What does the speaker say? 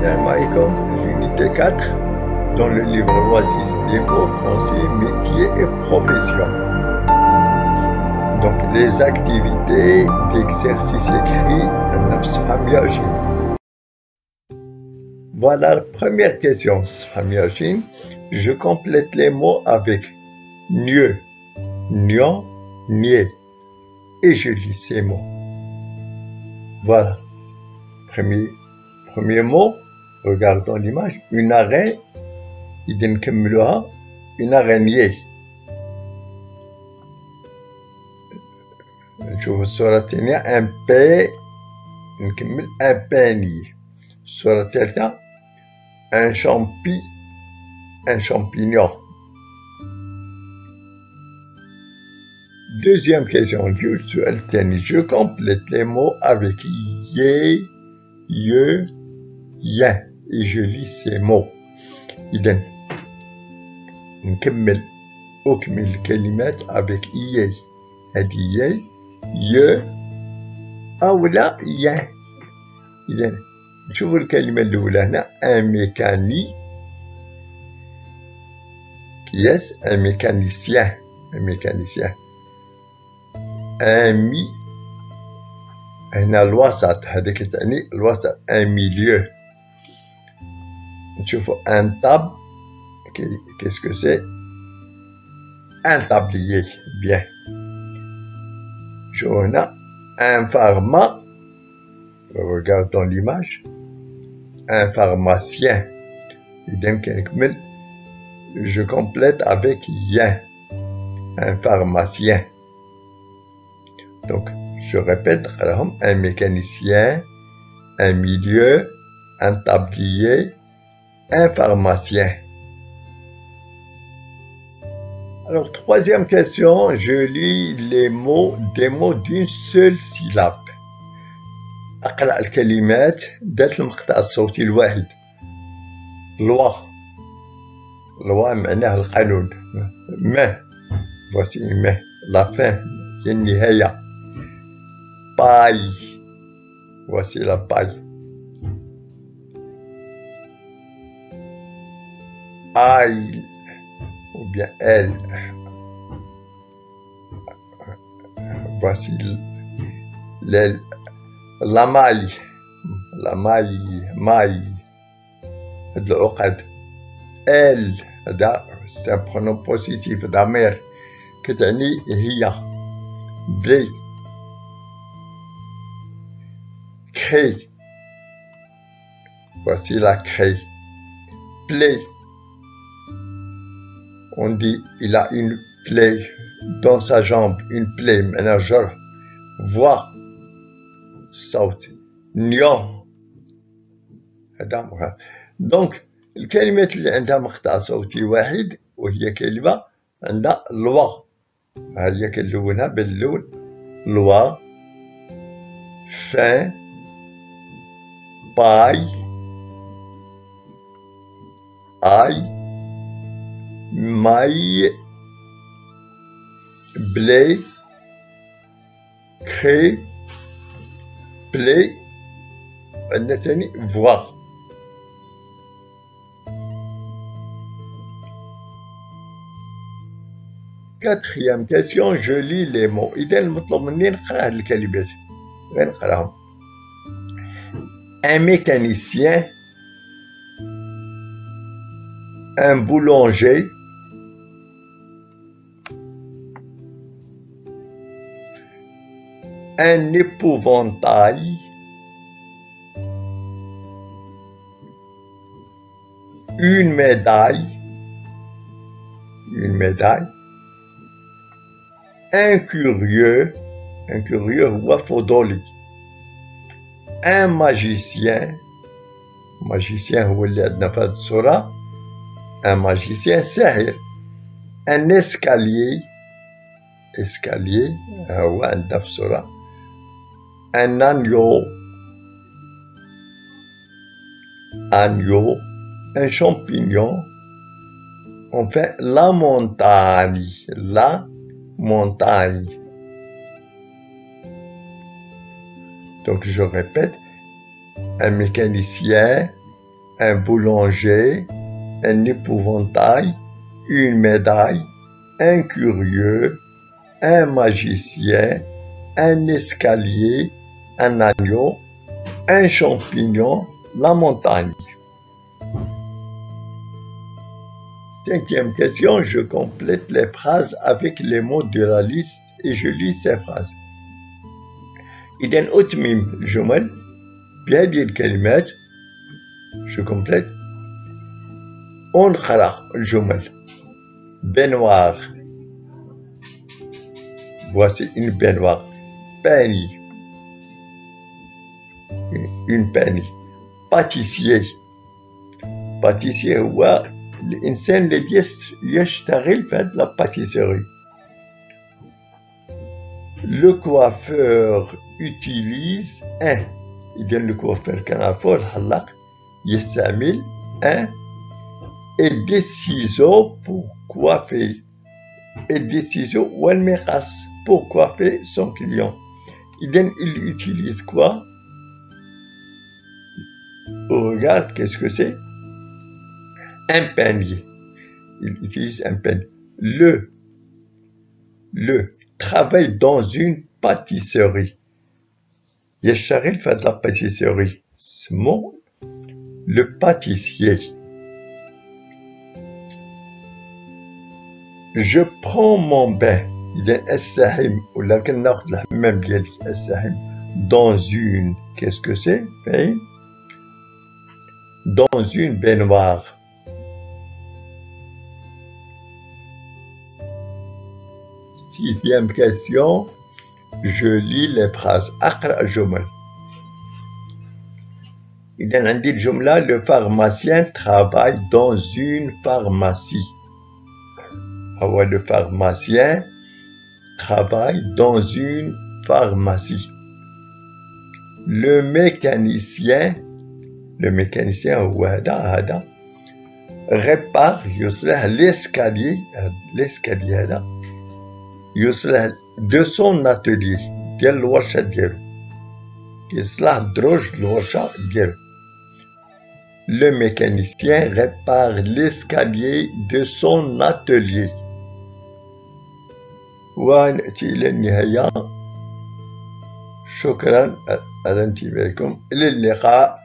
Salam alaikum, l'unité 4, dans le livre Oasis des mots français, métiers et professions. Donc, les activités d'exercice écrit, voilà la première question, je complète les mots avec nieu, nion, nier, et je lis ces mots. Voilà. Premier mot, regardons l'image, une araignée, une araignée. نشوف الصورة الثانية un P نكمل un panier. الصورة الثالثة un champignon. Deuxième question, je complète les mots avec ye, ye, yen et je lis ces mots. إذن نكمل أكمل الكلمات avec ye. هذه ye, ye أو لا ين. إذن نشوف الكلمة الأولى هنا un mécanique qui est un mécanicien. un هنا الوسط هذيك تعني الوسط un milieu. نشوفوا un table, qu'est-ce que c'est? Un tablier, bien. هنا un pharma, regardons l'image, un pharmacien. Je complète avec yen, un pharmacien. Donc, je répète, un mécanicien, un milieu, un tablier, un pharmacien. Alors, troisième question, je lis des mots d'une seule syllabe. أقرأ الكلمات ذات المقطع الصوتي الواحد. loi معناه القانون. main voici main la fin هي النهاية. paille voici la paille. ail ou bien elle. Voici la maille, العقد. elle, c'est un pronom possessif ضمير كتعني هي. blé, craie, voici la craie. plaie, on dit il a une plaie dans sa jambe, une plaie معناها جرح. voix, صوت. نيون هذا مهم. دونك الكلمات اللي عندها مقطع صوتي واحد وهي كلمة عندها لوا، هي كنلونها باللون لوا. fin, paille, ail, maille, blé, craie, plaie. عندنا تاني voix. Quatrième question, je lis les mots. إذا المطلوب مني نقرأ هاد الكلمات غير نقراهم. un mécanicien, un boulanger, un épouvantail, une médaille, un curieux هو فضولي. un magicien هو اللي عندنا في هذه الصورة، un magicien ساحر. un escalier هو عندنا في الصورة. un agneau, un champignon. Enfin, la montagne. Donc, je répète, un mécanicien, un boulanger, un épouvantail, une médaille, un curieux, un magicien, un escalier, un agneau, un champignon, la montagne. Cinquième question, je complète les phrases avec les mots de la liste et je lis ces phrases. إذن أتمم الجمل بهذه الكلمات. Je complète. ونقرأ الجمل. Baignoire. Voici une baignoire. Peigne. Une peigne. Pâtissier. Pâtissier هو الإنسان الذي يشتغل في هذه la pâtisserie. Le coiffeur utilise un. إذا le coiffeur كان عارفوه الحلاق يستعمل un et des ciseaux pour coiffer. Et des ciseaux ou un مقص pour coiffer son client. إذا il utilise quoi? Regarde, qu'est-ce que c'est? Un peigne. Il utilise un peigne. Le travaille dans une pâtisserie. يشتغل في la pâtisserie. اسمه le pâtissier. Je prends mon bain. إذا أستحم ولكن ناخذ الحمام ديالي أستحم dans une. Qu'est-ce que c'est? Dans une baignoire. Sixième question, je lis les phrases. أقرأ الجمل. إذا عندي الجملة le pharmacien travaille dans une pharmacie. هو le pharmacien travaille dans une pharmacie. Le mécanicien هو هذا répare يصلح l'escalier هذا يصلح de son atelier ديال الورشة ديالو يصلح الدروج الورشة ديالو. Le mécanicien répare l'escalier de son atelier. ونأتي إلى النهاية. شكرا على انتباهكم. إلى اللقاء.